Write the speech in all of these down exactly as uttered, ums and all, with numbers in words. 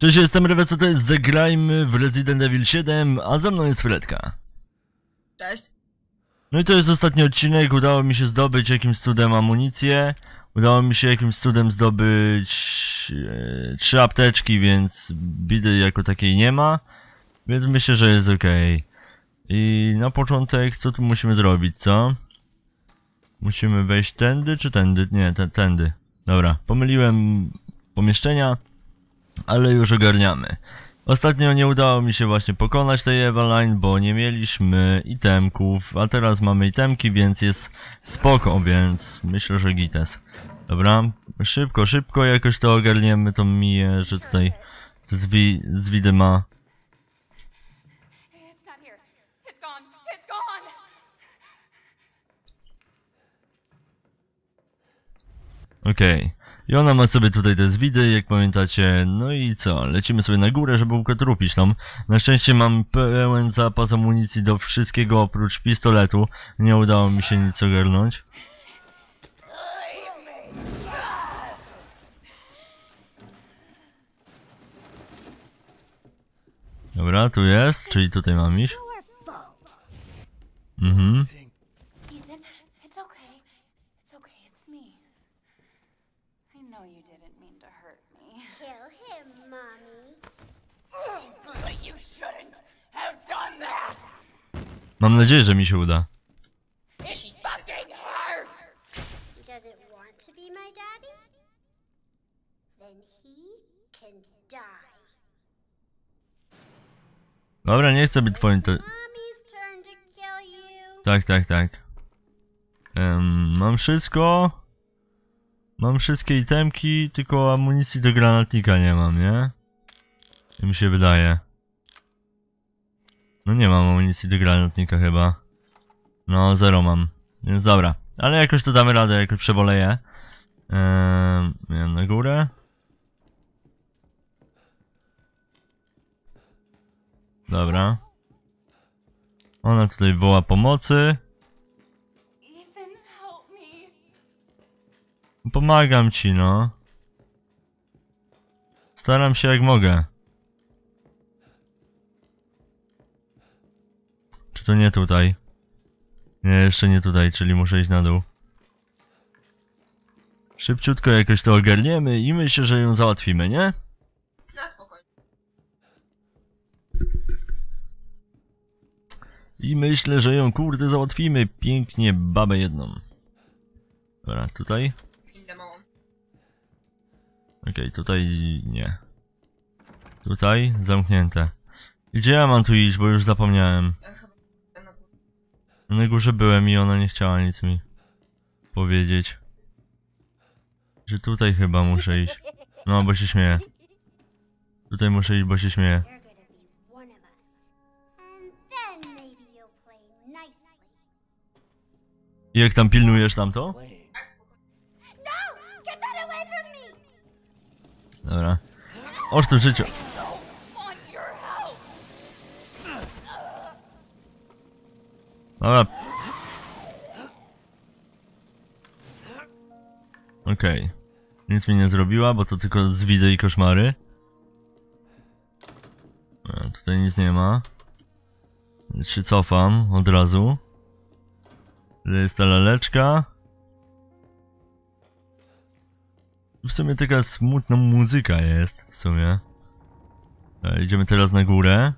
Cześć, jestem Reweso, to jest Zagrajmy w Resident Evil siedem, a ze mną jest Fredka. Cześć. No i to jest ostatni odcinek, udało mi się zdobyć jakimś cudem amunicję. Udało mi się jakimś cudem zdobyć e, trzy apteczki, więc bidy jako takiej nie ma. Więc myślę, że jest ok. I na początek, co tu musimy zrobić, co? Musimy wejść tędy, czy tędy? Nie, tędy. Dobra, pomyliłem pomieszczenia, ale już ogarniamy. Ostatnio nie udało mi się właśnie pokonać tej Eveline, bo nie mieliśmy itemków, a teraz mamy itemki, więc jest spoko, więc myślę, że gites. Dobra, szybko, szybko jakoś to ogarniemy, to miję, że tutaj z, wi z widy ma. Okej. Okay. I ona ma sobie tutaj te zwidy, jak pamiętacie, no i co, lecimy sobie na górę, żeby ukotrupić tą. Na szczęście mam pełen zapas amunicji do wszystkiego oprócz pistoletu, nie udało mi się nic ogarnąć. Dobra, tu jest, czyli tutaj mam iść. Mhm. Mam nadzieję, że mi się uda. Dobra, nie chcę być twoim te... Tak, tak, tak. Um, mam wszystko. Mam wszystkie itemki, tylko amunicji do granatnika nie mam, nie? Jak mi się wydaje. No nie mam amunicji do granatnika chyba. No, zero mam. Więc dobra. Ale jakoś to damy radę, jakoś przeboleję. Eee, na górę. Dobra. Ona tutaj woła pomocy. Pomagam ci, no. Staram się jak mogę. Czy to nie tutaj? Nie, jeszcze nie tutaj, czyli muszę iść na dół. Szybciutko jakoś to ogarniemy i myślę, że ją załatwimy, nie? Na spokojnie. I myślę, że ją kurde załatwimy pięknie babę jedną. Dobra, tutaj. Okej, okay, tutaj nie. Tutaj zamknięte. Gdzie ja mam tu iść, bo już zapomniałem. Na górze byłem i ona nie chciała nic mi powiedzieć. Że tutaj chyba muszę iść. No, bo się śmieję. Tutaj muszę iść, bo się śmieję. I jak tam pilnujesz tamto? Dobra. Oż tu życiu. Dobra. Okej. Okay. Nic mi nie zrobiła, bo to tylko zwidy i koszmary. A, tutaj nic nie ma. Więc się cofam od razu. To jest ta laleczka. W sumie taka smutna muzyka jest, w sumie. Dobra, idziemy teraz na górę.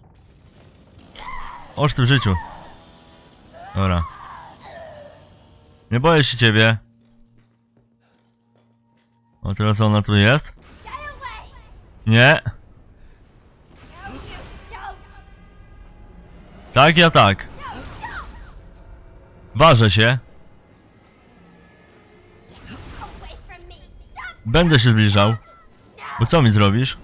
Oż ty w życiu. Dobra. Nie boję się ciebie. O, teraz ona tu jest? Nie. Tak, ja tak. Ważę się. Będę się zbliżał. Bo co mi zrobisz?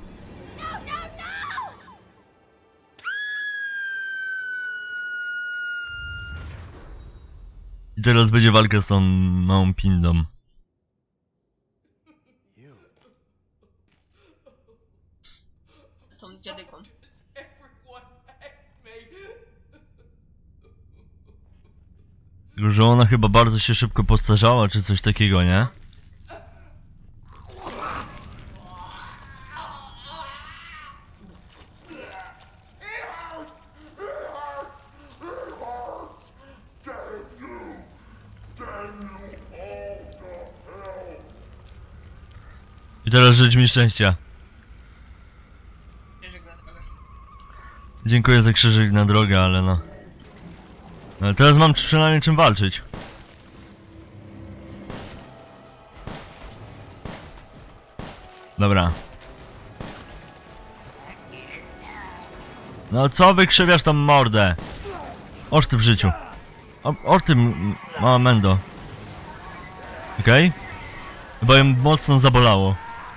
I teraz będzie walka z tą małą pindą. Z tą dziadyką. Tylko, że ona chyba bardzo się szybko postarzała, czy coś takiego, nie? I teraz życz mi szczęścia. Krzyżyk na drogę. Dziękuję za krzyżyk na drogę, ale no. Ale teraz mam przynajmniej czym walczyć. Dobra. No co wykrzywiasz tą mordę? Oż ty w życiu. O, o ty mała mendo. Okej? Okay? Bo ją mocno zabolało.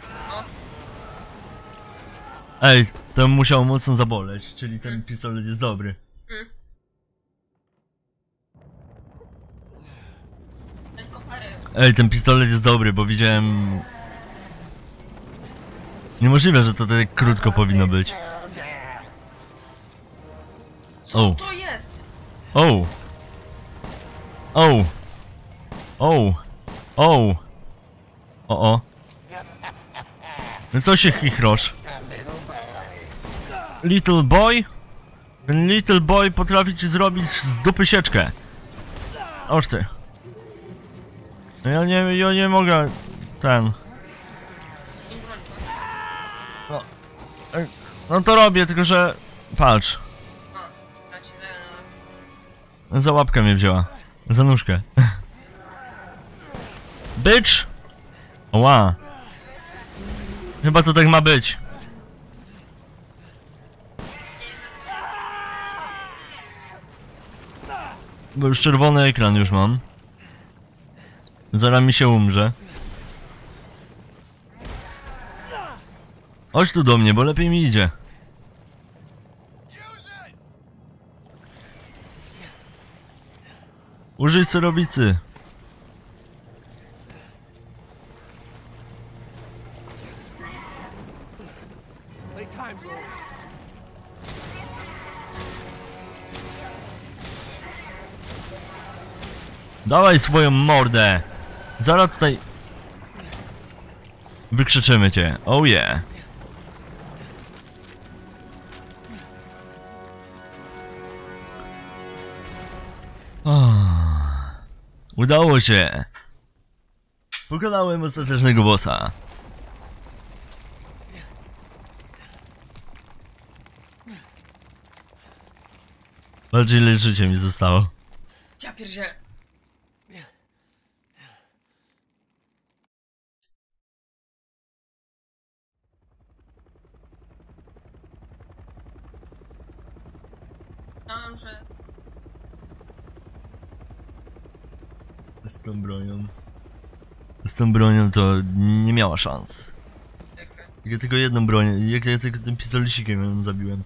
Ej, to musiało mocno zaboleć, czyli ten pistolet jest dobry. Mm. Ten koparek. Ej, ten pistolet jest dobry, bo widziałem... Niemożliwe, że to tak krótko powinno być. Co O. to jest? O! O! O! O! O o! No co się chichrosz? Little boy? Ten little boy potrafi ci zrobić z dupy sieczkę. Oż ty. No ja nie, ja nie mogę... Ten... Nie broń co? No, ej, no to robię, tylko że... Patrz. A, dać za... Za łapkę mnie wzięła. Za nóżkę. Bitch! Ła. Chyba to tak ma być. Bo już czerwony ekran już mam. Zaraz mi się umrze. Chodź tu do mnie, bo lepiej mi idzie. Użyj serowicy. Dawaj swoją mordę. Zaraz tutaj wykrzyczymy cię. Oh yeah. Oh. Udało się. Pokonałem ostatecznego bossa. Patrz ile życia mi zostało. Ja pierdzielę. Myślałem, że... Z tą bronią. Z tą bronią to nie miała szans. Ja tylko jedną broń, jak ja tylko tym pistolecikiem ją zabiłem.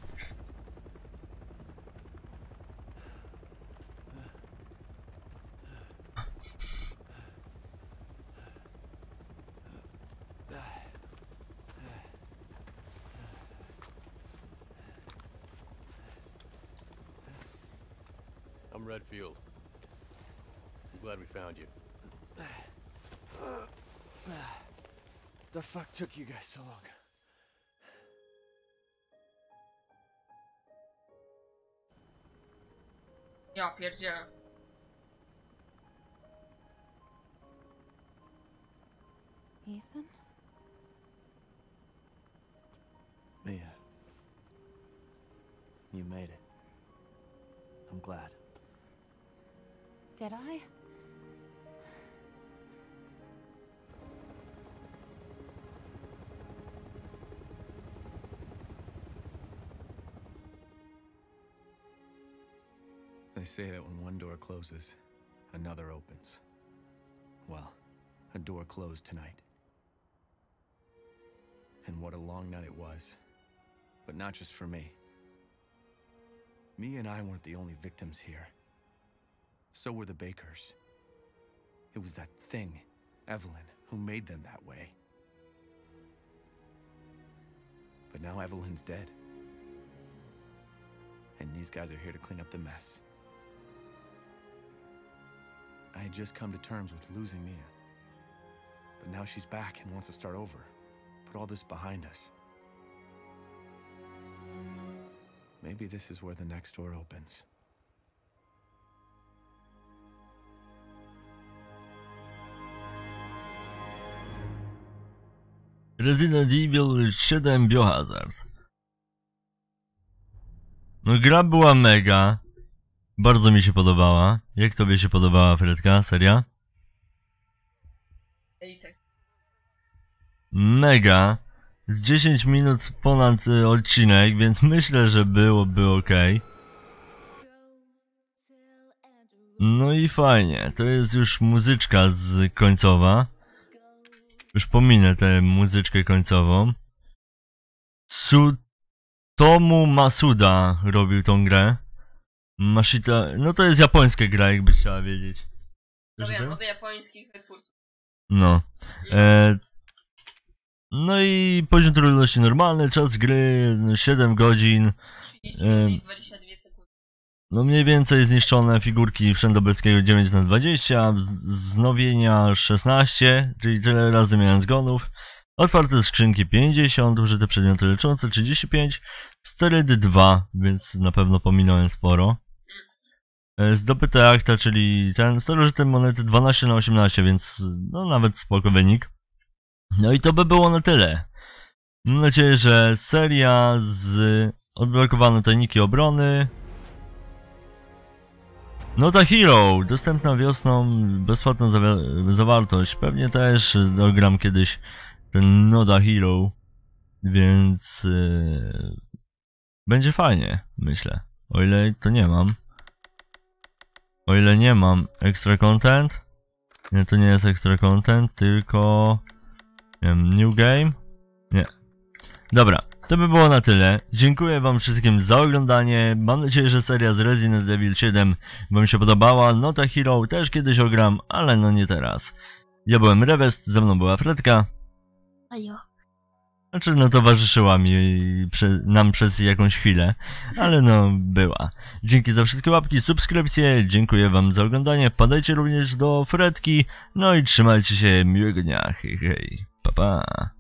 I'm Redfield. I'm glad we found you. The fuck took you guys so long? Ja pierdzielę. Ethan? Mia. You made it. I'm glad. Did I? They say that when one door closes, another opens. Well, a door closed tonight. And what a long night it was. But not just for me. Mia and I weren't the only victims here. So were the Bakers. It was that thing, Evelyn, who made them that way. But now Evelyn's dead. And these guys are here to clean up the mess. I had just come to terms with losing Mia. But now she's back and wants to start over. Put all this behind us. Maybe this is where the next door opens. Resident Evil siedem Biohazard. No gra była mega. Bardzo mi się podobała. Jak tobie się podobała, Fredka, seria? Ej, tak. Mega. dziesięć minut ponad y, odcinek, więc myślę, że byłoby ok. No i fajnie. To jest już muzyczka z końcowa. Już pominę tę muzyczkę końcową. Tsutomu Masuda robił tą grę. Mashita... No to jest japońska gra, jakbyś chciała wiedzieć. No Wiesz wiem, to? od japońskich twórców. No. E... No i poziom trudności normalny, czas gry no siedem godzin. trzydzieści minut i dwadzieścia dwie sekundy. No mniej więcej zniszczone figurki Wszędobylskiego dziewięć na dwadzieścia, wznowienia szesnaście, czyli tyle razy miałem zgonów. Otwarte skrzynki pięćdziesiąt, użyte przedmioty leczące trzydzieści pięć, sterydy dwa, więc na pewno pominąłem sporo. Zdobyte akta, czyli ten starożytne monety dwanaście na osiemnaście, więc no nawet spoko wynik. No i to by było na tyle. Mam nadzieję, że seria z odblokowano tajniki obrony. Nota Hero, dostępna wiosną, bezpłatna zawa- zawartość. Pewnie też dogram kiedyś ten Nota Hero, więc yy, będzie fajnie, myślę. O ile to nie mam. O ile nie mam extra content. Nie, to nie jest extra content, tylko nie wiem, new game. Nie. Dobra, to by było na tyle. Dziękuję wam wszystkim za oglądanie. Mam nadzieję, że seria z Resident Evil siedem wam się podobała. Nota Hero też kiedyś ogram, ale no nie teraz. Ja byłem Rewest, ze mną była Fredka. Ajo. Znaczy, no towarzyszyła mi prze, nam przez jakąś chwilę, ale no była. Dzięki za wszystkie łapki, subskrypcje, dziękuję wam za oglądanie, padajcie również do Fredki, no i trzymajcie się, miłego dnia, hej hej, pa pa.